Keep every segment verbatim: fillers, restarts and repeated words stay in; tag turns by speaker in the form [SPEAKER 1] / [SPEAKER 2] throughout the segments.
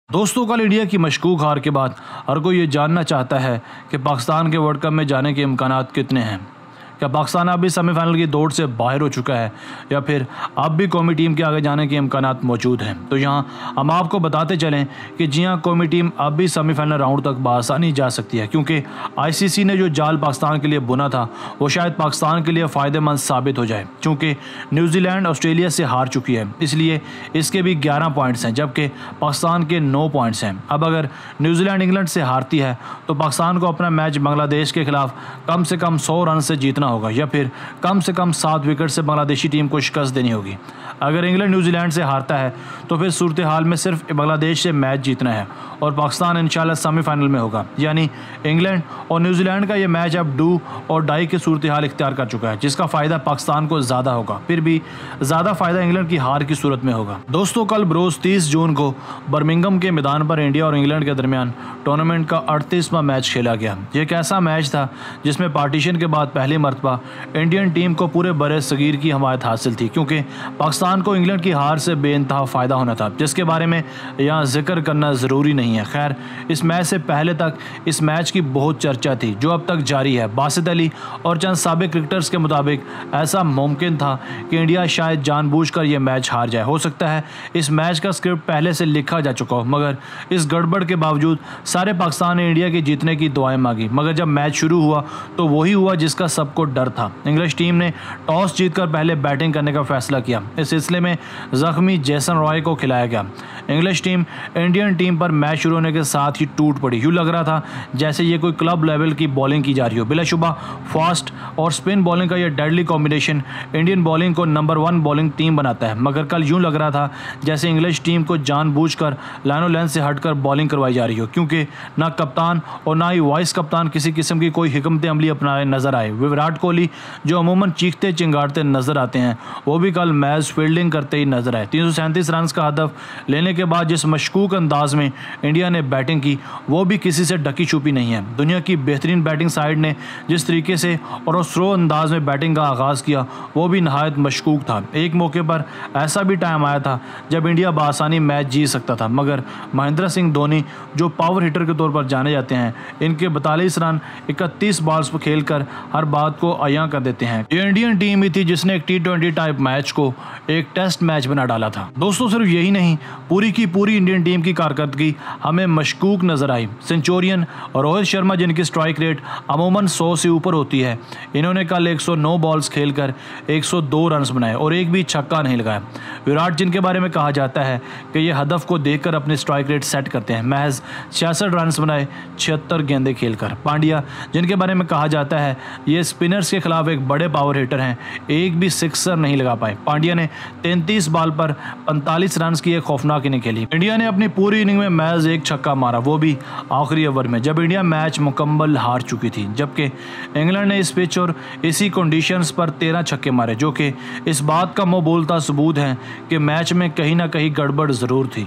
[SPEAKER 1] दोस्तों, कल इंडिया की मशकूक हार के बाद हर कोई ये जानना चाहता है कि पाकिस्तान के वर्ल्ड कप में जाने के इम्कानात कितने हैं। क्या पाकिस्तान अब भी सेमीफाइनल की दौड़ से बाहर हो चुका है या फिर अब भी कौमी टीम के आगे जाने के इम्कानात मौजूद हैं। तो यहाँ हम आपको बताते चलें कि जी हाँ, कौमी टीम अब भी सेमीफाइनल राउंड तक बआसानी जा सकती है, क्योंकि आईसीसी ने जो जाल पाकिस्तान के लिए बुना था वो शायद पाकिस्तान के लिए फ़ायदेमंद साबित हो जाए। चूँकि न्यूजीलैंड ऑस्ट्रेलिया से हार चुकी है, इसलिए इसके भी ग्यारह पॉइंट्स हैं, जबकि पाकिस्तान के नौ पॉइंट्स हैं। अब अगर न्यूजीलैंड इंग्लैंड से हारती है तो पाकिस्तान को अपना मैच बांग्लादेश के खिलाफ कम से कम सौ रन से जीतना होगा या फिर कम से कम सात विकेट से बांग्लादेशी टीम को शिकस्त देनी होगी। अगर इंग्लैंड न्यूजीलैंड से हारता है तो फिर सूरत हाल में सिर्फ बांग्लादेश से मैच जीतना है और पाकिस्तान इंशाल्लाह सेमीफाइनल में होगा। यानी इंग्लैंड और न्यूजीलैंड का ये मैच अब डू और डाई की सूरत हाल इख्तियार कर चुका है, जिसका फ़ायदा पाकिस्तान को ज़्यादा होगा। फिर भी ज़्यादा फ़ायदा इंग्लैंड की हार की सूरत में होगा। दोस्तों, कल बरोज़ तीस जून को बर्मिंघम के मैदान पर इंडिया और इंग्लैंड के दरमियान टूर्नामेंट का अड़तीसवां मैच खेला गया। ये एक ऐसा मैच था जिसमें पार्टीशन के बाद पहली मरतबा इंडियन टीम को पूरे बरे सगीर की हमायत हासिल थी, क्योंकि पाकिस्तान को इंग्लैंड की हार से बेइंतहा फ़ायदा होना था, जिसके बारे में यहाँ जिक्र करना ज़रूरी नहीं है। खैर, इस मैच से पहले तक इस मैच की बहुत चर्चा थी, जो अब तक जारी है। बासित अली और चंद साबिक क्रिकेटर्स के मुताबिक ऐसा मुमकिन था कि इंडिया शायद जानबूझकर यह मैच हार जाए। हो सकता है इस मैच का स्क्रिप्ट पहले से लिखा जा चुका हो, मगर इस गड़बड़ के बावजूद सारे पाकिस्तान ने इंडिया के जीतने की दुआएं मांगी। मगर जब मैच शुरू हुआ तो वही हुआ जिसका सबको डर था। इंग्लिश टीम ने टॉस जीतकर पहले बैटिंग करने का फैसला किया। इस सिलसिले में जख्मी जेसन रॉय को खिलाया गया। इंग्लिश टीम इंडियन टीम पर मैच शुरू होने के साथ ही टूट पड़ी। यूँ लग रहा था जैसे ये कोई क्लब लेवल की बॉलिंग की जा रही हो। बिलाशुबा फास्ट और स्पिन बॉलिंग का यह डेडली कॉम्बिनेशन इंडियन बॉलिंग को नंबर वन बॉलिंग टीम बनाता है। मगर कल यूँ लग रहा था जैसे इंग्लिश टीम को जानबूझकर लाइनो लाइन से हटकर बॉलिंग करवाई जा रही हो, क्योंकि ना कप्तान और ना ही वाइस कप्तान किसी किस्म की कोई हिकमत अमली अपनाए नजर आए। विराट कोहली, जो अमूमन चीखते चिंगाड़ते नजर आते हैं, वो भी कल मैच फील्डिंग करते ही नजर आए। तीन सौ सैंतीस रन का हदफ लेने के बाद जिस मशकूक अंदाज में इंडिया ने बैटिंग की, वो भी किसी से ढकी छुपी नहीं है। दुनिया की बेहतरीन बैटिंग साइड ने जिस तरीके से और स्लो अंदाज में बैटिंग का आगाज़ किया, वो भी नहायत मशकूक था। एक मौके पर ऐसा भी टाइम आया था जब इंडिया बआसानी मैच जीत सकता था, मगर महेंद्र सिंह धोनी, जो पावर हिटर के तौर पर जाने जाते हैं, इनके बतालीस रन इकतीस बॉल्स पर खेलकर हर बात को अयां कर देते हैं। ये इंडियन टीम ही थी जिसने एक टी ट्वेंटी टाइप मैच को एक टेस्ट मैच बना डाला था। दोस्तों, सिर्फ यही नहीं, पूरी की पूरी इंडियन टीम की कारकर्दगी हमें मशकूक नजर आई। सेंचुरियन और रोहित शर्मा, जिनकी स्ट्राइक रेट अमूमन सौ से ऊपर होती है, इन्होंने कल एक सौ नौ बॉल्स खेलकर एक सौ दो रन बनाए और एक भी छक्का नहीं लगाया। विराट, जिनके बारे में कहा जाता है कि ये हदफ को देखकर अपने स्ट्राइक रेट सेट करते हैं, महज छियासठ रन बनाए छिहत्तर गेंदे खेलकर। पांड्या, जिनके बारे में कहा जाता है ये स्पिनर्स के खिलाफ एक बड़े पावर हिटर हैं, एक भी सिक्सर नहीं लगा पाए। पांड्या ने तैंतीस बॉल पर पैंतालीस रन की एक खौफनाक इनिंग खेली। इंडिया ने अपनी पूरी इनिंग में महज एक छक्का मारा, वो भी आखिरी ओवर में, जब इंडिया मैच मुकम्मल हार चुकी थी। जबकि इंग्लैंड ने इस पिच और इसी कंडीशंस पर तेरह छक्के मारे, जो कि इस बात का मुंह बोलता सबूत है कि मैच में कहीं ना कहीं गड़बड़ जरूर थी।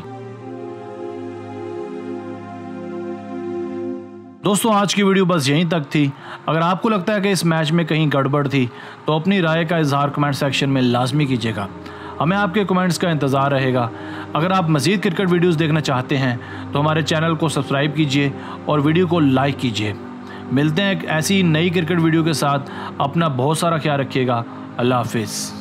[SPEAKER 1] दोस्तों, आज की वीडियो बस यहीं तक थी। अगर आपको लगता है कि इस मैच में कहीं गड़बड़ थी तो अपनी राय का इजहार कमेंट सेक्शन में लाजमी कीजिएगा। हमें आपके कमेंट्स का इंतज़ार रहेगा। अगर आप मज़ीद क्रिकेट वीडियोस देखना चाहते हैं तो हमारे चैनल को सब्सक्राइब कीजिए और वीडियो को लाइक कीजिए। मिलते हैं एक ऐसी नई क्रिकेट वीडियो के साथ। अपना बहुत सारा ख्याल रखिएगा। अल्लाह हाफिज़।